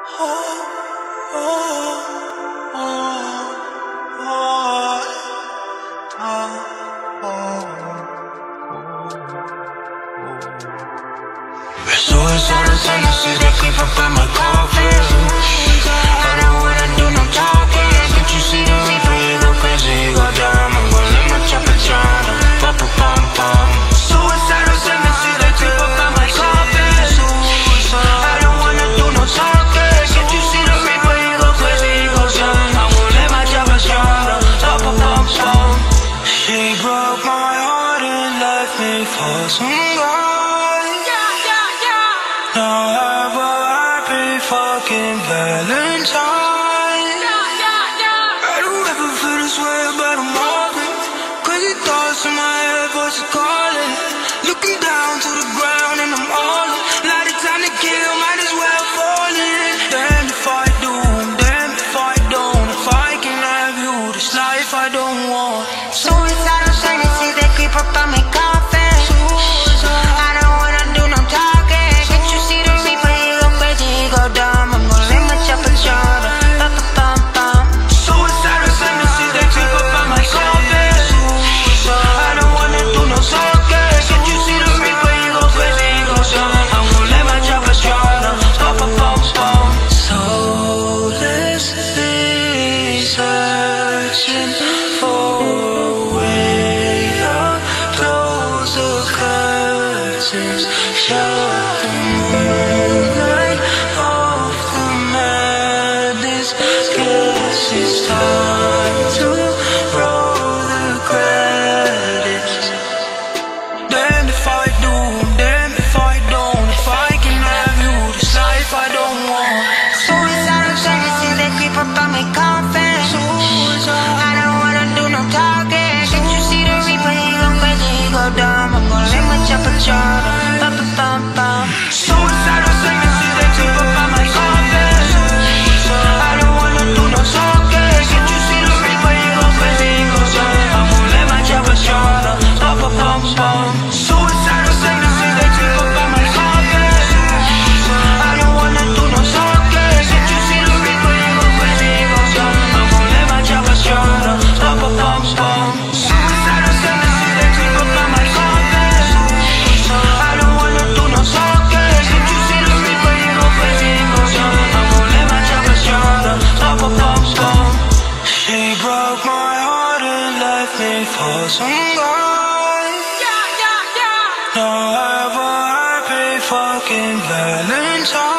Suicidal tendencies that creep up in my coffin. I don't wanna do no talking. Can't you see the reaper? You go crazy, you go dumb. I'm gonna let my chopper drown. Pum pum pum pum. Suicidal tendencies that creep up in my coffin. I don't wanna do no talking. Can't you see the reaper? You go crazy, you go dumb. I'm gonna let my chopper drown. Pum pum pum pum. She broke my heart and left me for some guy. Now have a happy fucking Valentine. I don't ever feel this way about a moment. Crazy thoughts in my head, voices calling. Looking down to the ground and I'm all in. Now the time to kill, might as well fall in. Damn if I do, damn if I don't. If I can have you, this life I don't want. Suicidal tendencies that creep up on my coffin. Searching for a way out, close the curtains, shut the moonlight off the madness. Guess it's time to roll the credits. Damned if I do, damned if I don't. If I can have you, this life I don't want. Suicidal tendencies that creep up on my coffin. I don't wanna do no talking. Can't you see the reaper? He go crazy, he go dumb. I'm gonna let my chopper charge. Bum bum bum bum. Suicidal tendencies that creep up on my coffin. I don't wanna do no talking. Can't you see the reaper? He go crazy, he go dumb. I'm gonna let my chopper charge. Bum bum bum bum. Suicidal tendencies that creep up on my coffin. I don't wanna do no talking. Can't you see the reaper? He go crazy, he go dumb. I'm gonna let my chopper charge. Bum bum bum bum. Suicidal tendencies that creep up on my coffin. I don't wanna do no talking. Can't you see the reaper? He go crazy, he go dumb. I'm gonna let my chopper charge. Bum bum bum bum. She broke my heart and left me for some guy. Now have a happy fucking Valentine.